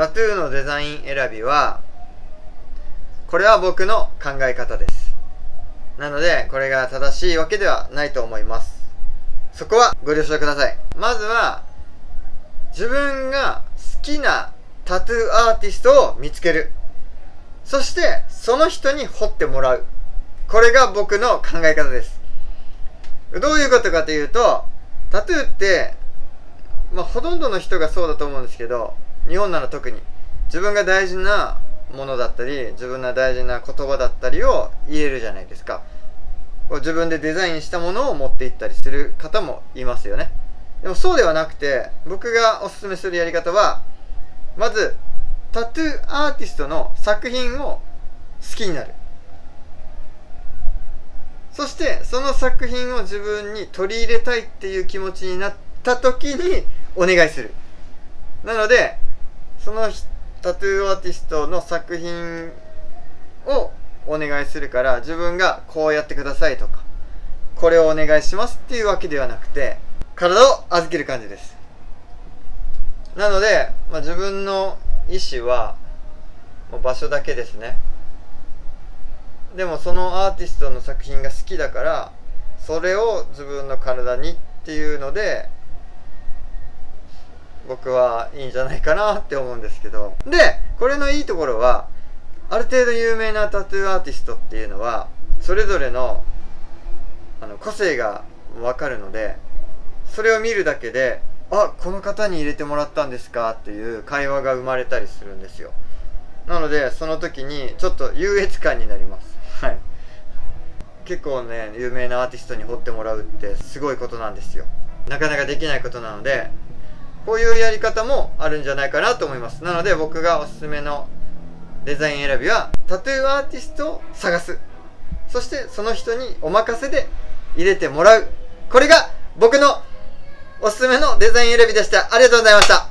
タトゥーのデザイン選びは、これは僕の考え方です。なので、これが正しいわけではないと思います。そこはご了承ください。まずは、自分が好きなタトゥーアーティストを見つける。そして、その人に彫ってもらう。これが僕の考え方です。どういうことかというと、タトゥーって、ほとんどの人がそうだと思うんですけど、日本なら特に、自分が大事なものだったり、自分が大事な言葉だったりを入れるじゃないですか。自分でデザインしたものを持っていったりする方もいますよね。でもそうではなくて、僕がおすすめするやり方は、まず、タトゥーアーティストの作品を好きになる。そして、その作品を自分に取り入れたいっていう気持ちになった時にお願いする。なので、そのタトゥーアーティストの作品をお願いするから、自分がこうやってくださいとか、これをお願いしますっていうわけではなくて、体を預ける感じです。なので、自分の意思はもう場所だけですね。でもそのアーティストの作品が好きだから、それを自分の体にっていうので、僕はいいんじゃないかなって思うんですけど。で、これのいいところは、ある程度有名なタトゥーアーティストっていうのは、それぞれの個性がわかるので、それを見るだけで、あ、この方に入れてもらったんですかっていう会話が生まれたりするんですよ。なので、その時にちょっと優越感になります。はい。結構ね、有名なアーティストに彫ってもらうってすごいことなんですよ。なかなかできないことなので、こういうやり方もあるんじゃないかなと思います。なので僕がおすすめのデザイン選びは、タトゥーアーティストを探す。そしてその人にお任せで入れてもらう。これが僕のおすすめのデザイン選びでした。ありがとうございました。